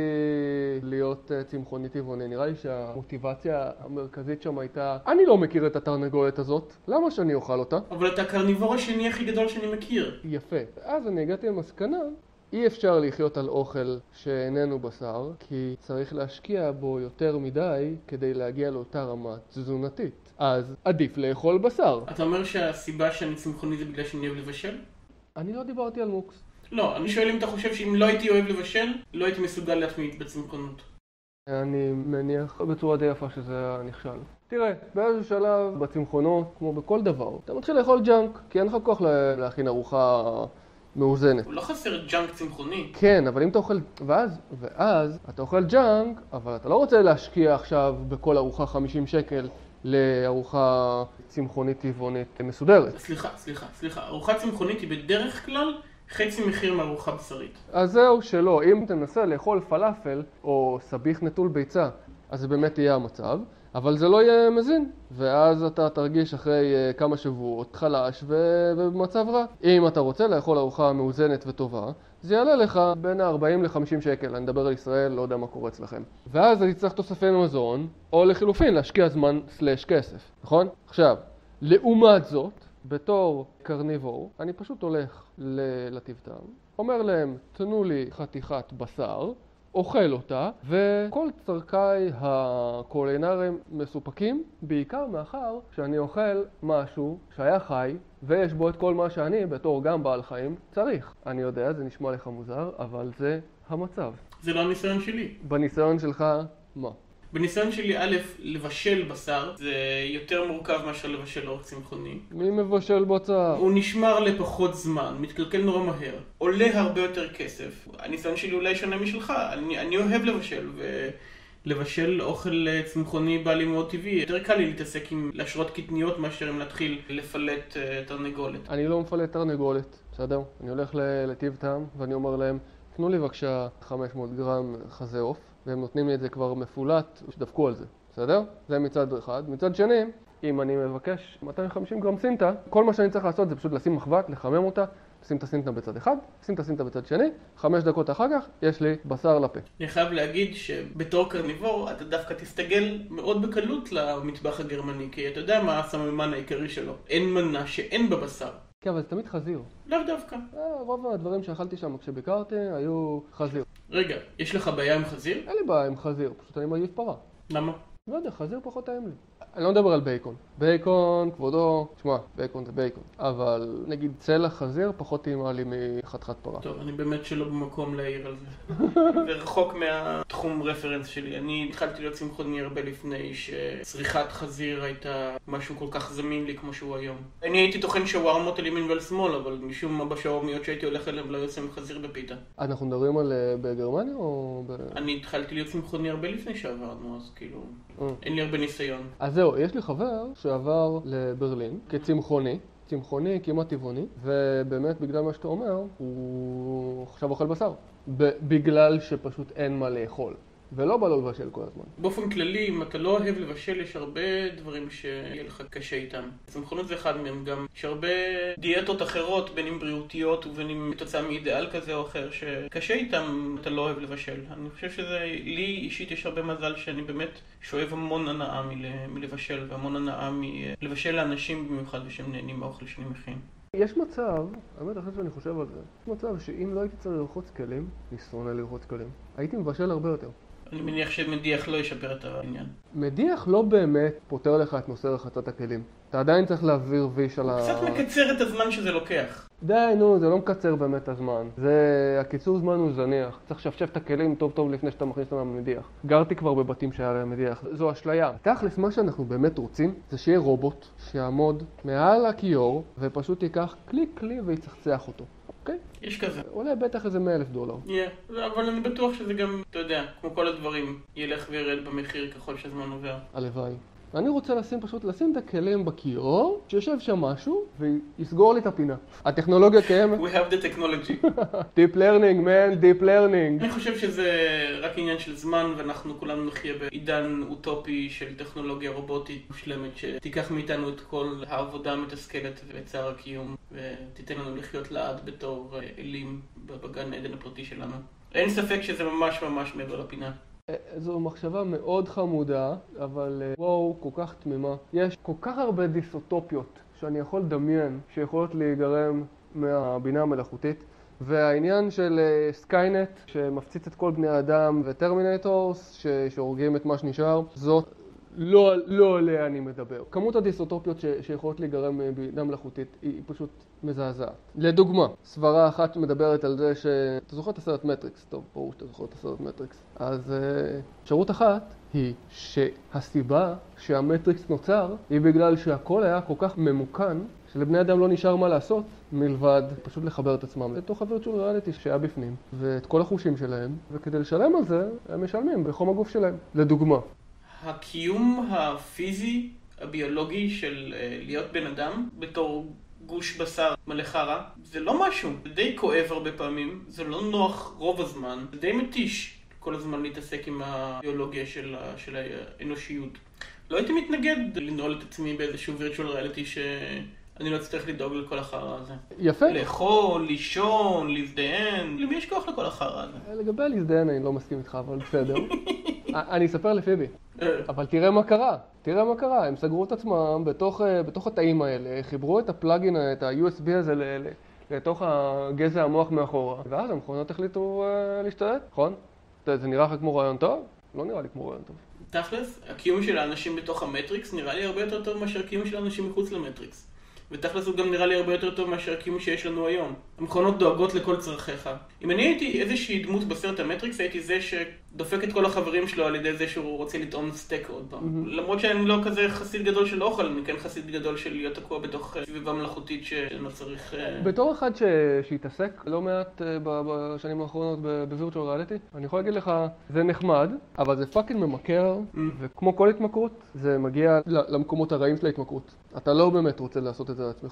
להיות צמחוני טבעוני. נראה לי שהמוטיבציה המרכזית שם הייתה אני לא מכיר את התרנגולת הזאת, למה שאני אוכל אותה? אבל אתה הקרניבור השני הכי גדול שאני מכיר. יפה. אז אני הגעתי למסקנה אי אפשר לחיות על אוכל שאיננו בשר, כי צריך להשקיע בו יותר מדי כדי להגיע לאותה רמה תזונתית. אז עדיף לאכול בשר. אתה אומר שהסיבה שאני צמחוני זה בגלל שאני אוהב לבשל? אני לא דיברתי על מוקס. לא, אני שואל אם אתה חושב שאם לא הייתי אוהב לבשל, לא הייתי מסוגל להתמיד בצמחונות. אני מניח בצורה די יפה שזה נכשל. תראה, באיזשהו שלב בצמחונות, כמו בכל דבר, אתה מתחיל לאכול ג'אנק, כי אין לך כוח להכין ארוחה מאוזנת. הוא לא חסר ג'אנק צמחוני. כן, אבל אם אתה אוכל... ואז, ואז אתה אוכל ג'אנק, אבל אתה לא רוצה להשקיע עכשיו בכל ארוחה חמישים שקל לארוחה צמחונית טבעונית מסודרת. סליחה, סליחה, סליחה. ארוחה צמחונית היא בדרך כלל חצי מחיר מארוחה בשרית. אז זהו שלא. אם תנסה לאכול פלאפל או סביח נטול ביצה, אז זה באמת יהיה המצב. אבל זה לא יהיה מזין, ואז אתה תרגיש אחרי uh, כמה שבועות חלש ו- ובמצב רע. אם אתה רוצה לאכול ארוחה מאוזנת וטובה, זה יעלה לך בין ה-ארבעים ל-חמישים שקל, אני מדבר על ישראל, לא יודע מה קורה אצלכם. ואז אני צריך תוספי מזון, או לחילופין להשקיע זמן סלש כסף, נכון? עכשיו, לעומת זאת, בתור קרניבור, אני פשוט הולך לטיב טעם, אומר להם, תנו לי חתיכת בשר, אוכל אותה, וכל צרכיי הקולינריים מסופקים, בעיקר מאחר שאני אוכל משהו שהיה חי, ויש בו את כל מה שאני, בתור גם בעל חיים, צריך. אני יודע, זה נשמע לך מוזר, אבל זה המצב. זה לא הניסיון שלי. בניסיון שלך, מה? בניסיון שלי, א', לבשל בשר, זה יותר מורכב מאשר לבשל אורך צמחוני. מי מבשל בשר? הוא נשמר לפחות זמן, מתקלקל נורא מהר, עולה הרבה יותר כסף. הניסיון שלי אולי שונה משלך, אני, אני אוהב לבשל, ולבשל אוכל צמחוני בא לי מאוד טבעי. יותר קל לי להתעסק עם להשרות קטניות מאשר אם להתחיל לפלט uh, תרנגולת. אני לא מפלט תרנגולת, בסדר? אני הולך לטיב טעם ואני אומר להם, תנו לי בבקשה חמש מאות גרם חזה עוף, והם נותנים לי את זה כבר מפולט, שדפקו על זה, בסדר? זה מצד אחד. מצד שני, אם אני מבקש מאתיים וחמישים גרם סינטה, כל מה שאני צריך לעשות זה פשוט לשים מחבת, לחמם אותה, לשים את הסינטה בצד אחד, לשים את הסינטה בצד שני, חמש דקות אחר כך יש לי בשר לפה. אני חייב להגיד שבתור קרניבור אתה דווקא תסתגל מאוד בקלות למטבח הגרמני, כי אתה יודע מה הסממן העיקרי שלו. אין מנה שאין בבשר. כן, אבל זה תמיד חזיר. לאו דווקא. רוב הדברים שאכלתי שם כשביקרתי היו חזיר. רגע, יש לך בעיה עם חזיר? אין לי בעיה עם חזיר, פשוט אני מעדיף פרה. למה? לא יודע, חזיר פחות טעים לי. אני לא מדבר על בייקון. בייקון, כבודו, תשמע, בייקון זה בייקון. אבל נגיד צלע חזיר פחות טעימה לי מחתיכת פרה. טוב, אני באמת שלא במקום להעיר על זה. זה רחוק מהתחום רפרנס שלי. אני התחלתי להיות צמחוני הרבה לפני שצריכת חזיר הייתה משהו כל כך זמין לי כמו שהוא היום. אני הייתי טוחן שווארמות על ימין ועל שמאל, אבל משום מה בשווארמיות שהייתי הולך אליהם לא יוצאים חזיר בפיתה. אנחנו מדברים על בגרמניה או ב... אני התחלתי להיות צמחוני הרבה לפני שעברנו, אז כאילו אין לי הרבה ניסיון. אז זהו, יש לי חבר שעבר לברלין כצמחוני, צמחוני כמעט טבעוני, ובאמת בגלל מה שאתה אומר, הוא עכשיו אוכל בשר. בגלל שפשוט אין מה לאכול. ולא בא לו לבשל כל הזמן. באופן כללי, אם אתה לא אוהב לבשל, יש הרבה דברים שיהיה לך קשה איתם. צמחונות זה אחד מהם גם. יש הרבה דיאטות אחרות, בין אם בריאותיות ובין אם תוצאה מאידאל כזה או אחר, שקשה איתם אתה לא אוהב לבשל. אני חושב שזה, לי אישית יש הרבה מזל שאני באמת שואב המון הנאה מלבשל, והמון הנאה מלבשל לאנשים במיוחד ושהם נהנים מהאוכל שאני מכין. יש מצב, האמת אחרי שאני חושב על זה, יש מצב שאם לא הייתי צריך לרחוץ כלים, אני שונא לרחוץ כלים, הייתי מבשל הרבה יותר. אני מניח שמדיח לא ישפר את העניין. מדיח לא באמת פותר לך את נושא רחצת הכלים. אתה עדיין צריך להעביר ויש על ה... קצת מקצר את הזמן שזה לוקח. די, נו, זה לא מקצר באמת הזמן. זה... הקיצור זמן הוא זניח. צריך לשפשף את הכלים טוב טוב לפני שאתה מכניס אותם למדיח. גרתי כבר בבתים שהיה להם מדיח. זו אשליה. תכלס, מה שאנחנו באמת רוצים זה שיהיה רובוט שיעמוד מעל הכיור ופשוט ייקח קליק כלי ויצחצח אותו. אוקיי? יש כזה. עולה בטח איזה מאה אלף דולר. Yeah, אבל אני בטוח שזה גם, אתה יודע, כמו כל הדברים, ילך וירד במחיר ככל שהזמן עובר. הלוואי. אני רוצה לשים פשוט, לשים את הכלים בכיור, שיושב שם משהו, ויסגור לי את הפינה. הטכנולוגיה קיימת. We have the technology. Deep learning, man, deep learning. אני חושב שזה רק עניין של זמן, ואנחנו כולנו נחיה בעידן אוטופי של טכנולוגיה רובוטית מושלמת, שתיקח מאיתנו את כל העבודה המתסכלת ואת צער הקיום, ותיתן לנו לחיות לעד בתור אלים בגן עדן הפרטי שלנו. אין ספק שזה ממש ממש מעבר לפינה. זו מחשבה מאוד חמודה, אבל וואו, כל כך תמימה. יש כל כך הרבה דיסוטופיות שאני יכול לדמיין שיכולות להיגרם מהבינה המלאכותית. והעניין של סקיינט שמפציץ את כל בני האדם וטרמינטורס שהורגים את מה שנשאר, זאת לא, לא עליה אני מדבר. כמות הדיסוטופיות ש, שיכולות להיגרם מבינה מלאכותית היא פשוט מזעזעת. לדוגמה, סברה אחת מדברת על זה ש... אתה זוכר את הסרט מטריקס? טוב, ברור שאתה זוכר את הסרט מטריקס. אז אפשרות אחת היא שהסיבה שהמטריקס נוצר היא בגלל שהכל היה כל כך ממוכן שלבני אדם לא נשאר מה לעשות מלבד פשוט לחבר את עצמם לתוך הווירטואל ריאליטי שהיה בפנים ואת כל החושים שלהם, וכדי לשלם על זה הם משלמים בחום הגוף שלהם. לדוגמה, הקיום הפיזי, הביולוגי של uh, להיות בן אדם בתור גוש בשר מלא חרא, זה לא משהו, זה די כואב הרבה פעמים, זה לא נוח רוב הזמן, זה די מתיש כל הזמן להתעסק עם הביולוגיה של, של האנושיות. לא הייתי מתנגד לנעול את עצמי באיזשהו וירטואל ריאליטי שאני לא אצטרך לדאוג לכל החרא הזה. יפה. לאכול, לישון, להזדיין, למי יש כוח לכל החרא הזה? לגבי להזדיין אני לא מסכים איתך, אבל בסדר. אני אספר לפיבי, אבל תראה מה קרה, תראה מה קרה, הם סגרו את עצמם בתוך, בתוך התאים האלה, חיברו את הפלאגין, את ה-יו אס בי הזה ל- ל- לתוך הגזע המוח מאחורה, ואז המכונות החליטו uh, להשתלט, נכון? זה נראה לך כמו רעיון טוב? לא נראה לי כמו רעיון טוב. תכלס, הקיום של האנשים בתוך המטריקס נראה לי הרבה יותר טוב מאשר הקיום של האנשים מחוץ למטריקס. ותכלס הוא גם נראה לי הרבה יותר טוב מאשר הקיום שיש לנו היום. המכונות דואגות לכל צרכיך. אם אני הייתי איזושהי דמות בסרט המטריקס, הייתי זה שדופק את כל החברים שלו על ידי זה שהוא רוצה לטעום סטייק עוד פעם. Mm-hmm. למרות שאני לא כזה חסיד גדול של אוכל, אני כן חסיד גדול של להיות תקוע בתוך סביבה מלאכותית שלא צריך... בתור אחד ש... שהתעסק לא מעט בשנים האחרונות בווירטואל ריאליטי, אני יכול להגיד לך, זה נחמד, אבל זה פאקינג ממכר, mm-hmm. וכמו כל התמכרות, זה מגיע למקומות הרעים של ההתמכרות. אתה לא באמת רוצה לעשות את זה לעצמך.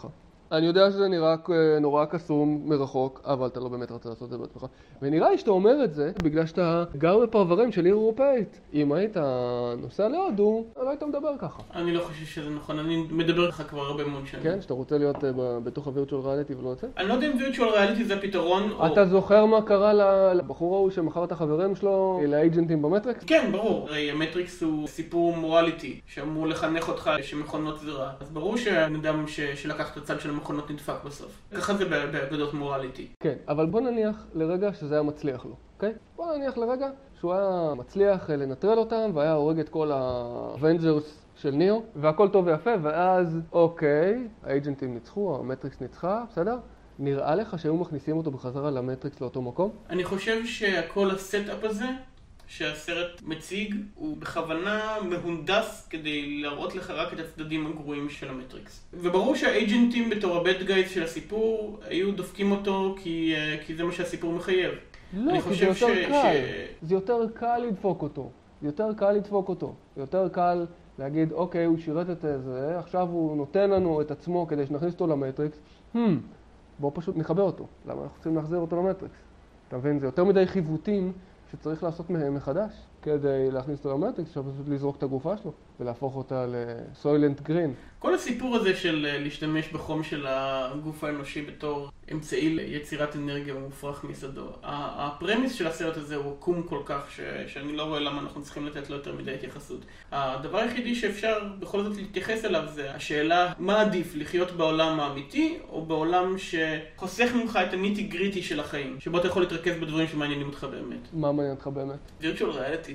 אני יודע שזה נראה אה, נורא קסום מרחוק, אבל אתה לא באמת רוצה לעשות את זה בעצמך. ונראה לי שאתה אומר את זה בגלל שאתה גר בפרברים של עיר אירופאית. אם היית נוסע להודו, לא היית מדבר ככה. אני לא חושב שזה נכון, אני מדבר לך כבר הרבה מאוד שנים. כן, שאתה רוצה להיות אה, ב- בתוך הווירטואל ריאליטי ולא יוצא? אני לא יודע אם וירטואל ריאליטי זה הפתרון, או... אתה זוכר מה קרה ל- לבחור ההוא שמכר את החברים שלו לאג'נטים במטריקס? כן, ברור. הרי המטריקס הוא סיפור מורליטי, שאמור לחנך אותך שמכונות זה רע. אז ברור שהבן אדם ש- שלקח את הצד של המכונות נדפק בסוף. ככה זה ב- באגדות מורליטי. כן, אבל בוא נניח לרגע שזה היה מצליח לו, אוקיי? בוא נניח לרגע שהוא היה מצליח אה, לנטרל אותם והיה הורג את כל האבנג'רס של ניאו, והכל טוב ויפה, ואז אוקיי, האג'נטים ניצחו, המטריקס ניצחה, בסדר? נראה לך שהיו מכניסים אותו בחזרה למטריקס לאותו מקום? אני חושב שכל הסטאפ הזה שהסרט מציג הוא בכוונה מהונדס כדי להראות לך רק את הצדדים הגרועים של המטריקס. וברור שהאג'נטים בתור הבד גייז של הסיפור היו דופקים אותו כי, כי זה מה שהסיפור מחייב. לא, אני כי זה חושב יותר ש- קל. ש- זה יותר קל לדפוק אותו. זה יותר קל לדפוק אותו. זה יותר קל להגיד, אוקיי, הוא שירת את זה, עכשיו הוא נותן לנו את עצמו כדי שנכניס אותו למטריקס. Hmm, בואו פשוט נחבר אותו. למה אנחנו צריכים להחזיר אותו למטריקס? אתה מבין? זה יותר מדי חיווטים שצריך לעשות מהם מחדש כדי להכניס אותו למטריקס, אפשר פשוט לזרוק את הגופה שלו ולהפוך אותה לסוילנט גרין. כל הסיפור הזה של אה, להשתמש בחום של הגוף האנושי בתור אמצעי ליצירת אנרגיה מופרך מיסודו. ה- הפרמיס של הסרט הזה הוא עקום כל כך ש- שאני לא רואה למה אנחנו צריכים לתת לו יותר מדי התייחסות. הדבר היחידי שאפשר בכל זאת להתייחס אליו זה השאלה מה עדיף, לחיות בעולם האמיתי או בעולם שחוסך ממך את הניטי גריטי של החיים, שבו אתה יכול להתרכז בדברים שמעניינים אותך באמת. מה מעניין אותך באמת? וירטואל ריאליטי.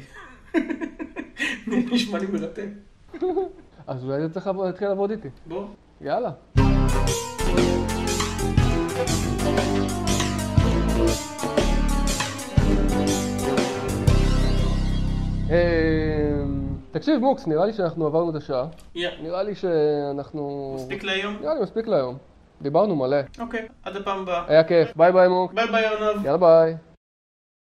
נשמע לי מרתק. אז אולי אתה צריך להתחיל לעבוד איתי. בוא. יאללה. אמ, תקשיב מוקס, נראה לי שאנחנו עברנו את השעה. יא. נראה לי שאנחנו... מספיק להיום? נראה לי מספיק להיום. דיברנו מלא. אוקיי, עד הפעם הבאה. היה כיף. ביי ביי מוקס. ביי ביי ארנב. יאללה ביי.